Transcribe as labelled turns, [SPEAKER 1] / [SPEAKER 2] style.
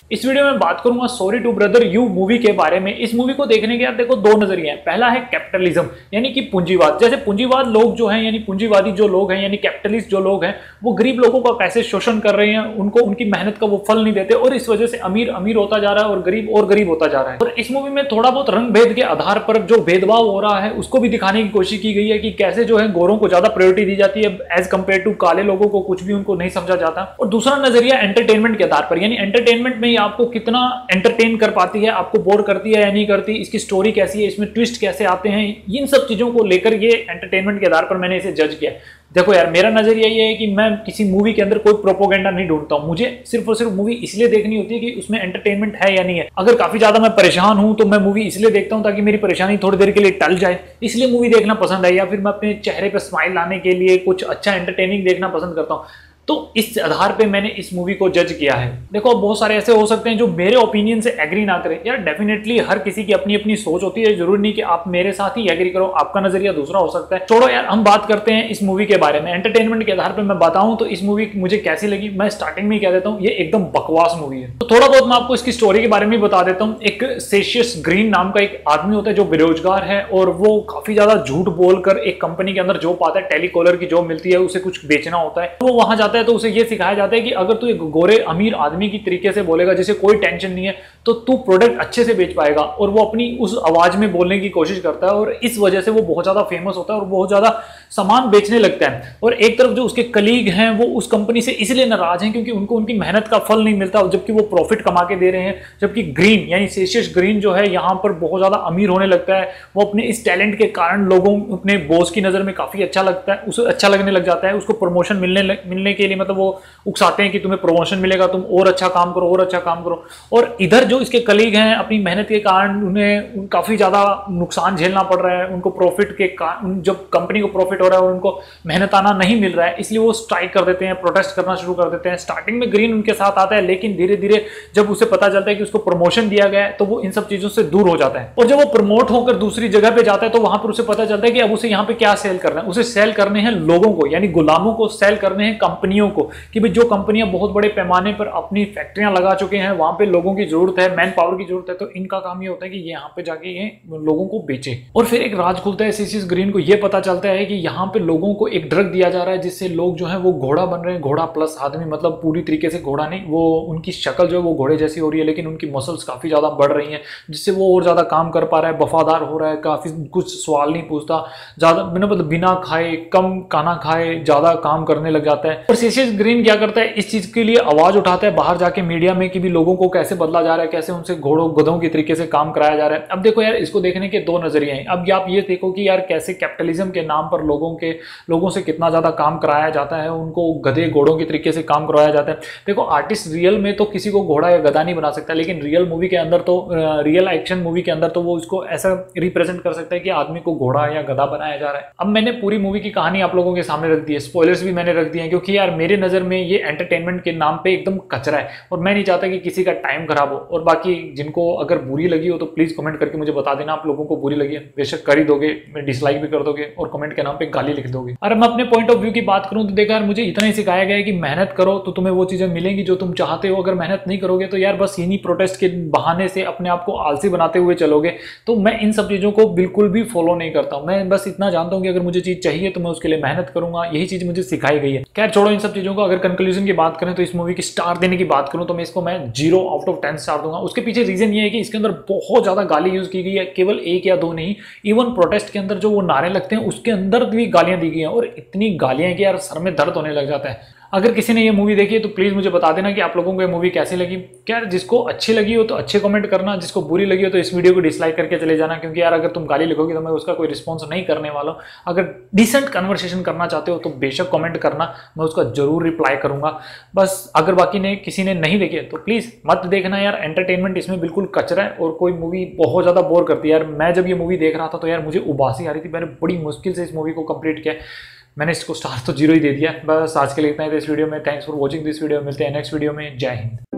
[SPEAKER 1] इस वीडियो में बात करूंगा sorry to brother you movie के बारे में। इस मूवी को देखने के यार देखो दो नजरिए हैं। पहला है कैपिटलिज्म यानी कि पूंजीवाद। जैसे पूंजीवाद लोग जो हैं यानी पूंजीवादी जो लोग हैं यानी कैपिटलिस्ट जो लोग हैं वो गरीब लोगों का कैसे शोषण कर रहे हैं, उनको उनकी मेहनत का वो फल नहीं देते और इस वजह से अमीर अमीर होता जा रहा है और गरीब होता जा रहा है। और इस मूवी में थोड़ा बहुत रंग भेद के आधार पर जो भेदभाव हो रहा है उसको भी दिखाने की कोशिश की गई है कि कैसे जो है गोरों को ज्यादा प्रायोरिटी दी जाती है एज कंपेयर टू काले लोगों को, कुछ भी उनको नहीं समझा जाता। और दूसरा नजरिया एंटरटेनमेंट के आधार पर यानी एंटरटेनमेंट में ही आपको कितना एंटरटेन कर पाती है, आपको बोर करती है या नहीं करती, इसकी स्टोरी कैसी है, इसमें ट्विस्ट कैसे आते हैं, इन सब चीजों को लेकर ये एंटरटेनमेंट के आधार पर मैंने इसे जज किया। देखो यार मेरा नजरिया ये है कि मैं किसी मूवी के अंदर कोई प्रोपोगेंडा नहीं ढूंढता हूं। मुझे सिर्फ और सिर्फ मूवी इसलिए देखनी होती है कि उसमें एंटरटेनमेंट है या नहीं है। अगर काफी ज्यादा मैं परेशान हूं तो मैं मूवी इसलिए देखता हूं ताकि मेरी परेशानी थोड़ी देर के लिए टल जाए, इसलिए मूवी देखना पसंद है। या फिर मैं अपने चेहरे पर स्माइल लाने के लिए कुछ अच्छा एंटरटेनिंग देखना पसंद करता हूं। तो इस आधार पे मैंने इस मूवी को जज किया है। देखो बहुत सारे ऐसे हो सकते हैं जो मेरे ओपिनियन से एग्री ना करें। यार डेफिनेटली हर किसी की अपनी अपनी सोच होती है, जरूरी नहीं कि आप मेरे साथ ही एग्री करो, आपका नजरिया दूसरा हो सकता है। छोड़ो यार, हम बात करते हैं इस मूवी के बारे में। एंटरटेनमेंट के आधार पर मैं बताऊं तो इस मूवी मुझे कैसी लगी, मैं स्टार्टिंग में ही कह देता हूं ये एकदम बकवास मूवी है। तो थोड़ा बहुत मैं आपको इसकी स्टोरी के बारे में बता देता हूं। एक सेशियस ग्रीन नाम का एक आदमी होता है जो बेरोजगार है और वो काफी ज्यादा झूठ बोलकर एक कंपनी के अंदर जॉब पाता है, टेलीकॉलर की जॉब मिलती है, उसे कुछ बेचना होता है। वो वहां जाता है तो उसे ये सिखाया जाता है कि अगर तू एक गोरे अमीर आदमी की तरीके से बोलेगा जिसे कोई टेंशन नहीं है तो तू प्रोडक्ट अच्छे से बेच पाएगा। और वो अपनी उस आवाज में बोलने की कोशिश करता है और इस वजह से वो बहुत ज्यादा फेमस होता है और बहुत ज्यादा सामान बेचने लगता है। और एक तरफ जो उसके कलीग हैं वो उस कंपनी से इसलिए नाराज हैं क्योंकि उनको उनकी मेहनत का फल नहीं मिलता, जबकि वो प्रॉफिट कमा के दे रहे हैं। जबकि ग्रीन यानी सेशियस ग्रीन जो है यहाँ पर बहुत ज्यादा अमीर होने लगता है। वो अपने इस टैलेंट के कारण लोगों अपने बॉस की नजर में काफी अच्छा लगता है, उसे अच्छा लगने लग जाता है। उसको प्रमोशन मिलने के लिए मतलब वो उकसाते हैं कि तुम्हें प्रमोशन मिलेगा, तुम और अच्छा काम करो और अच्छा काम करो। और इधर जो इसके कलीग हैं अपनी मेहनत के कारण उन्हें काफी ज्यादा नुकसान झेलना पड़ रहा है। उनको प्रॉफिट के कारण जब कंपनी को प्रॉफिट हो रहा है और उनको मेहनताना नहीं मिल रहा है इसलिए वो स्ट्राइक कर देते हैं, प्रोटेस्ट करना शुरू कर देते हैं। स्टार्टिंग में ग्रीन उनके साथ आता है लेकिन धीरे धीरे जब उसे पता चलता है कि उसको प्रमोशन दिया गया है तो वो इन सब चीजों से दूर हो जाता है। और जब वो प्रमोट होकर दूसरी जगह पे जाता है तो वहां पर उसे पता चलता है कि अब उसे यहाँ पे क्या सेल करना है। उसे सेल करने हैं लोगों को यानी गुलामों को, सेल करने हैं कंपनियों को कि भाई जो कंपनियां बहुत बड़े पैमाने पर अपनी फैक्ट्रियां लगा चुके हैं, वहां पे लोगों की जरूरत है, मैन पावर की जरूरत है, तो इनका काम ये होता है कि ये यहाँ पे जाके ये लोगों को बेचे। और फिर एक राज खुलता है सीसीस ग्रीन को ये पता चलता है कि यहाँ पे लोगों को एक ड्रग दिया जा रहा है जिससे लोग जो है वो घोड़ा बन रहे हैं। घोड़ा प्लस आदमी, मतलब पूरी तरीके से घोड़ा नहीं, वो उनकी शक्ल जो है वो घोड़े जैसी हो रही है लेकिन उनकी मसल्स काफी ज्यादा बढ़ रही है जिससे वो और ज्यादा काम कर पा रहा है, वफादार हो रहा है, काफी कुछ सवाल नहीं पूछता, ज्यादा मतलब बिना खाए कम खाना खाए ज्यादा काम करने लग जाता है। और सीसीस ग्रीन क्या करता है, इस चीज के लिए आवाज उठाता है बाहर जाके मीडिया में कि भी लोगों को कैसे बदला जा रहा है, कैसे उनसे घोड़ों गधों की तरीके से काम कराया जा रहा है। अब देखो यार इसको देखने के दो नजरिए हैं। अब आप ये देखो कि यार कैसे कैपिटलिज्म के नाम पर लोगों से कितना ज्यादा काम कराया जाता है, उनको गधे घोड़ों के तरीके से काम करवाया जाता है। देखो आर्टिस्ट रियल में तो किसी को घोड़ा या गधा नहीं बना सकता, लेकिन रियल मूवी के अंदर तो रियल एक्शन मूवी के अंदर तो वो इसको ऐसा रिप्रेजेंट कर सकता है कि आदमी को घोड़ा या गधा बनाया जा रहा है। अब मैंने पूरी मूवी की कहानी आप लोगों के सामने रख दी है, स्पॉयलर्स भी मैंने रख दिए हैं क्योंकि यार मेरे नजर में ये एंटरटेनमेंट के नाम पे एकदम कचरा है और मैं नहीं चाहता कि किसी का टाइम खराब हो। और बाकी जिनको अगर बुरी लगी हो तो प्लीज कमेंट करके मुझे बता देना आप लोगों को बुरी लगी है। बेशक कर ही दोगे, डिसलाइक भी कर दोगे और कमेंट के नाम पे गाली लिख दोगे। अरे मैं अपने पॉइंट ऑफ व्यू की बात करूं तो देखा यार मुझे इतना ही सिखाया गया है कि मेहनत करो तो तुम्हें वो चीजें मिलेंगी जो तुम चाहते हो। अगर मेहनत नहीं करोगे तो यार बस इन्हीं प्रोटेस्ट के बहाने से अपने आप को आलसी बनाते हुए चलोगे। तो मैं इन सब चीजों को बिल्कुल भी फॉलो नहीं करता हूं। मैं बस इतना जानता हूं कि अगर मुझे चीज चाहिए तो मैं उसके लिए मेहनत करूंगा, यही चीज मुझे सिखाई गई है। खैर छोड़ो इन सब चीजों को। अगर कंक्लूजन की बात करें तो इस मूवी की स्टार देने की बात करूं तो मैं इसको 0 आउट ऑफ 10 स्टार दूंगा। उसके पीछे रीजन ये है कि इसके अंदर बहुत ज्यादा गाली यूज की गई है, केवल एक या दो नहीं, इवन प्रोटेस्ट के अंदर जो वो नारे लगते हैं उसके अंदर भी गालियां दी गई हैं और इतनी गालियां कि यार सर में दर्द होने लग जाता है। अगर किसी ने ये मूवी देखी है तो प्लीज मुझे बता देना कि आप लोगों को ये मूवी कैसी लगी। क्या जिसको अच्छी लगी हो तो अच्छे कमेंट करना, जिसको बुरी लगी हो तो इस वीडियो को डिसलाइक करके चले जाना, क्योंकि यार अगर तुम गाली लिखोगे तो मैं उसका कोई रिस्पॉन्स नहीं करने वाला हूं। अगर डिसेंट कन्वर्सेशन करना चाहते हो तो बेशक कमेंट करना, मैं उसका जरूर रिप्लाई करूंगा। बस अगर किसी ने नहीं देखी तो प्लीज मत देखना यार, एंटरटेनमेंट इसमें बिल्कुल कचरा है और कोई मूवी बहुत ज्यादा बोर करती है यार। मैं जब ये मूवी देख रहा था तो यार मुझे उबासी आ रही थी, मैंने बड़ी मुश्किल से इस मूवी को कंप्लीट किया। मैंने इसको स्टार तो 0 ही दे दिया। बस आज के लिए इतना ही था इस वीडियो में। Thanks for watching this video. मिलते हैं नेक्स्ट वीडियो में। जय हिंद।